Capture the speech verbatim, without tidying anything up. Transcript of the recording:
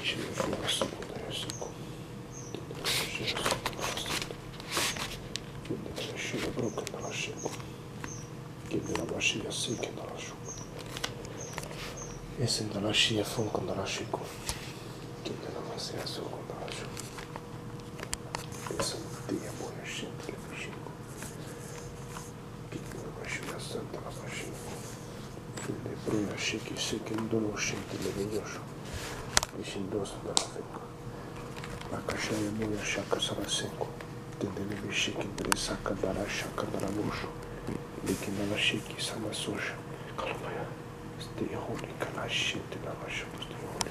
Shia Fula Suku Daya Suku. Shia Suku. Kindala Shia Broken Dala Shiku. Kindala Shia Siki Dala Shuku. Esse Dala Shia Funko Dala Shiku. Kindala Shia Suku Dala Shuku. Esse Dia Boya Shiki Shiku. Kindala Shia Santa Dala Shiku. Kinde Bruya Shiki Siki Ndolo Shiki Levinyosu. Ishindoso Dala Fiku. Akashaya Moya Shaka Sarasenko. Tendele Bishiki Dresaka Dara Shaka Dara Mushu. Likindala Shiki Samasosha. Kalmaya. Stay holy, Kalashi, Tinavasha, stay holy.